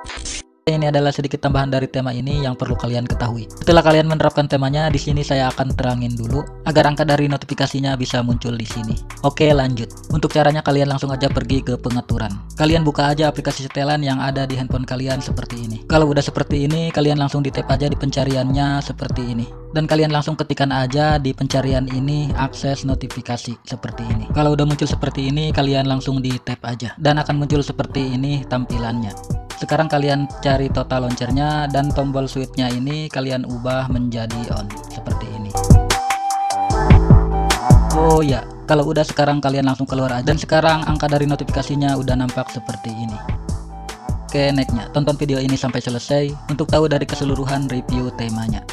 Ini adalah sedikit tambahan dari tema ini yang perlu kalian ketahui. Setelah kalian menerapkan temanya, di sini saya akan terangin dulu agar angka dari notifikasinya bisa muncul di sini. Oke, lanjut. Untuk caranya kalian langsung aja pergi ke pengaturan. Kalian buka aja aplikasi setelan yang ada di handphone kalian seperti ini. Kalau udah seperti ini, kalian langsung di tap aja di pencariannya seperti ini. Dan kalian langsung ketikkan aja di pencarian ini akses notifikasi seperti ini. Kalau udah muncul seperti ini, kalian langsung di tap aja dan akan muncul seperti ini tampilannya. Sekarang kalian cari total launchernya dan tombol switchnya ini kalian ubah menjadi on seperti ini. Oh ya, kalau udah sekarang kalian langsung keluar aja. Dan sekarang angka dari notifikasinya udah nampak seperti ini. Oke, nextnya tonton video ini sampai selesai untuk tahu dari keseluruhan review temanya.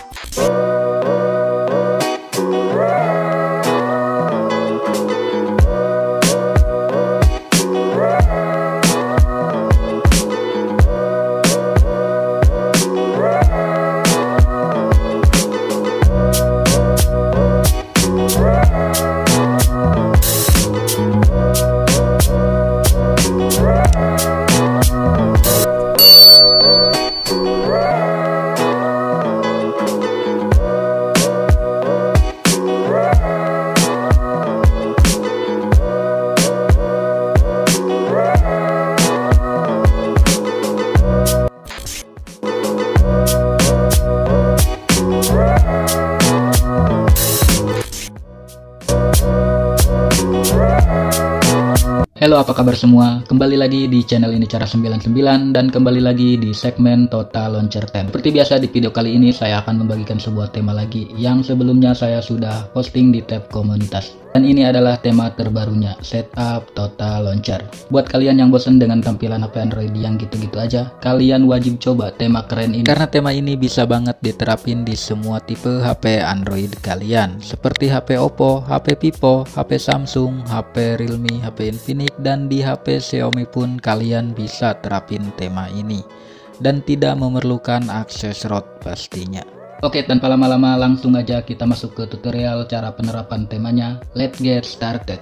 Halo, apa kabar semua? Kembali lagi di channel ini Cara 99 dan kembali lagi di segmen Total Launcher 10. Seperti biasa di video kali ini saya akan membagikan sebuah tema lagi yang sebelumnya saya sudah posting di tab komunitas. Dan ini adalah tema terbarunya, Setup Total Launcher. Buat kalian yang bosan dengan tampilan HP Android yang gitu-gitu aja, kalian wajib coba tema keren ini. Karena tema ini bisa banget diterapin di semua tipe HP Android kalian. Seperti HP Oppo, HP Vivo, HP Samsung, HP Realme, HP Infinix, dan di HP Xiaomi pun kalian bisa terapin tema ini. Dan tidak memerlukan akses ROT pastinya. Oke, tanpa lama-lama langsung aja kita masuk ke tutorial cara penerapan temanya. Let's get started.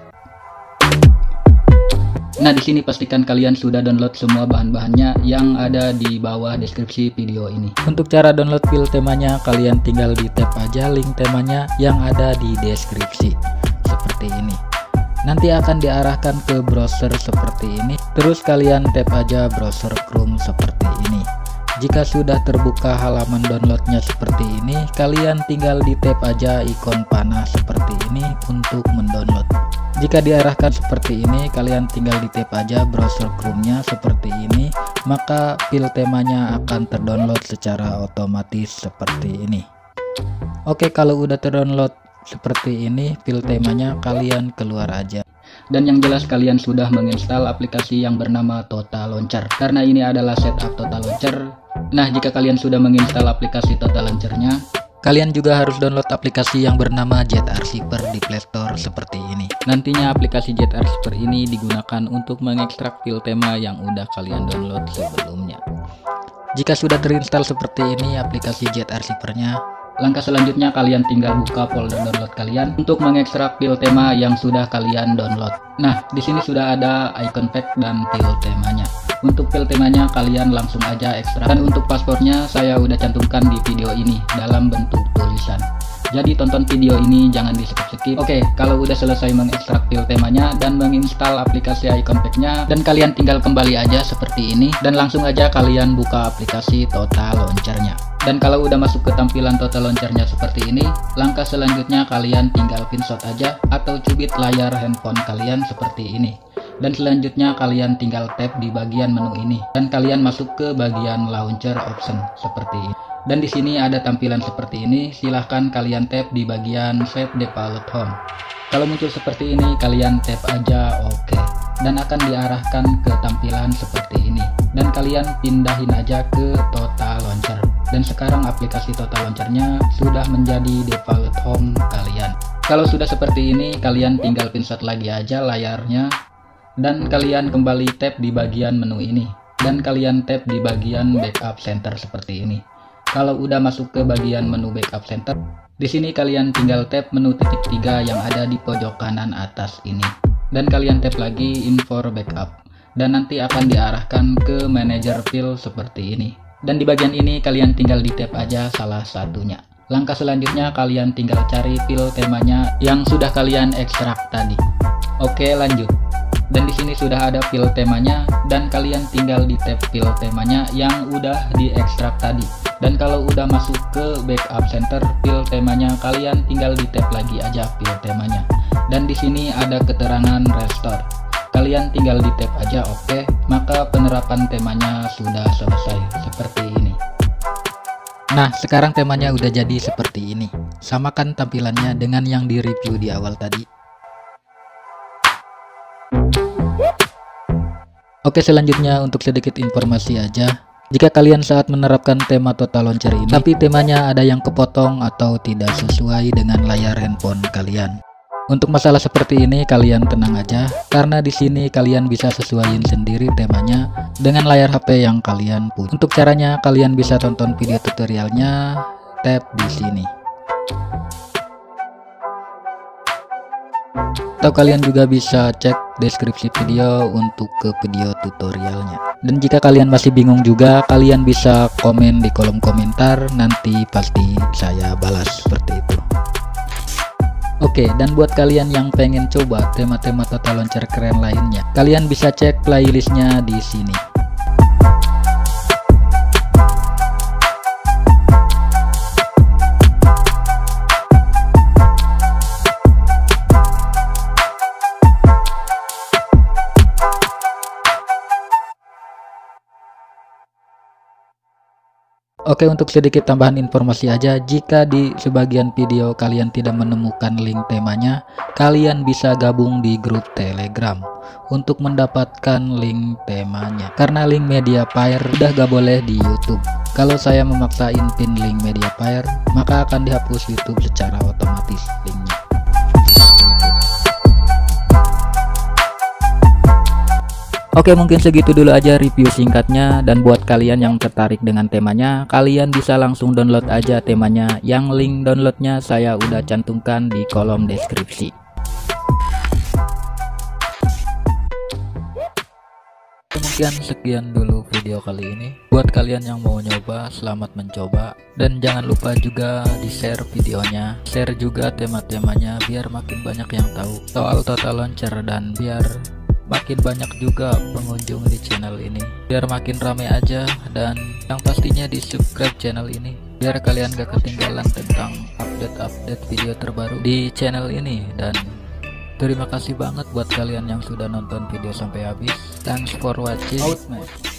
Nah, di sini pastikan kalian sudah download semua bahan-bahannya yang ada di bawah deskripsi video ini. Untuk cara download file temanya, kalian tinggal di tap aja link temanya yang ada di deskripsi. Seperti ini. Nanti akan diarahkan ke browser seperti ini. Terus kalian tap aja browser Chrome seperti ini. Jika sudah terbuka halaman downloadnya seperti ini, kalian tinggal di tap aja ikon panah seperti ini untuk mendownload. Jika diarahkan seperti ini, kalian tinggal di tap aja browser Chrome-nya seperti ini, maka file temanya akan terdownload secara otomatis seperti ini. Oke, kalau udah terdownload seperti ini file temanya, kalian keluar aja. Dan yang jelas kalian sudah menginstal aplikasi yang bernama Total Launcher, karena ini adalah setup Total Launcher. Nah, jika kalian sudah menginstal aplikasi Total Launcher-nya, kalian juga harus download aplikasi yang bernama ZArchiver di Play Store seperti ini. Nantinya aplikasi ZArchiver ini digunakan untuk mengekstrak file tema yang udah kalian download sebelumnya. Jika sudah terinstall seperti ini aplikasi ZArchiver-nya, langkah selanjutnya kalian tinggal buka folder download kalian untuk mengekstrak file tema yang sudah kalian download. Nah, di sini sudah ada icon pack dan file temanya. Untuk file temanya kalian langsung aja ekstrak. Dan untuk paspornya saya udah cantumkan di video ini dalam bentuk tulisan. Jadi tonton video ini jangan di skip-skip. Oke, kalau udah selesai mengekstrak file temanya dan menginstal aplikasi icon pack-nya, dan kalian tinggal kembali aja seperti ini dan langsung aja kalian buka aplikasi Total Launcher-nya. Dan kalau udah masuk ke tampilan Total Launcher-nya seperti ini, langkah selanjutnya kalian tinggal pinshot aja atau cubit layar handphone kalian seperti ini. Dan selanjutnya kalian tinggal tap di bagian menu ini dan kalian masuk ke bagian launcher option seperti ini. Dan di sini ada tampilan seperti ini, silahkan kalian tap di bagian set default home. Kalau muncul seperti ini kalian tap aja OK dan akan diarahkan ke tampilan seperti ini. Dan kalian pindahin aja ke Total Launcher. Dan sekarang aplikasi Total Launcher-nya sudah menjadi default home kalian. Kalau sudah seperti ini kalian tinggal pinshot lagi aja layarnya. Dan kalian kembali tap di bagian menu ini dan kalian tap di bagian backup center seperti ini. Kalau udah masuk ke bagian menu backup center, di sini kalian tinggal tap menu titik 3 yang ada di pojok kanan atas ini dan kalian tap lagi info backup. dan nanti akan diarahkan ke manajer file seperti ini. Dan di bagian ini kalian tinggal di tap aja salah satunya. Langkah selanjutnya kalian tinggal cari file temanya yang sudah kalian ekstrak tadi. Oke, lanjut. Dan di sini sudah ada file temanya dan kalian tinggal di tab file temanya yang udah diekstrak tadi. Dan kalau udah masuk ke backup center file temanya, kalian tinggal di tab lagi aja file temanya. Dan di sini ada keterangan restore. Kalian tinggal di tab aja, oke. Maka penerapan temanya sudah selesai seperti ini. Nah, sekarang temanya udah jadi seperti ini. Samakan tampilannya dengan yang di review di awal tadi. Oke, selanjutnya untuk sedikit informasi aja. Jika kalian saat menerapkan tema Total Launcher ini, tapi temanya ada yang kepotong atau tidak sesuai dengan layar handphone kalian. Untuk masalah seperti ini kalian tenang aja, karena di sini kalian bisa sesuaiin sendiri temanya dengan layar HP yang kalian punya. Untuk caranya kalian bisa tonton video tutorialnya, tap di sini. Atau kalian juga bisa cek deskripsi video untuk ke video tutorialnya. Dan jika kalian masih bingung juga, kalian bisa komen di kolom komentar, nanti pasti saya balas seperti itu. Oke, dan buat kalian yang pengen coba tema-tema Total Launcher keren lainnya, kalian bisa cek playlistnya di sini. Oke, untuk sedikit tambahan informasi aja, jika di sebagian video kalian tidak menemukan link temanya, kalian bisa gabung di grup Telegram untuk mendapatkan link temanya. Karena link Mediafire udah gak boleh di YouTube. Kalau saya memaksain pin link Mediafire, maka akan dihapus YouTube secara otomatis linknya. Oke, mungkin segitu dulu aja review singkatnya, dan buat kalian yang tertarik dengan temanya, kalian bisa langsung download aja temanya, yang link downloadnya saya udah cantumkan di kolom deskripsi. Mungkin sekian dulu video kali ini. Buat kalian yang mau nyoba, selamat mencoba, dan jangan lupa juga di share videonya, share juga tema-temanya biar makin banyak yang tahu soal Total Launcher, dan biar makin banyak juga pengunjung di channel ini, biar makin rame aja. Dan yang pastinya di subscribe channel ini biar kalian gak ketinggalan tentang update-update video terbaru di channel ini. Dan terima kasih banget buat kalian yang sudah nonton video sampai habis. Thanks for watching. Out, man.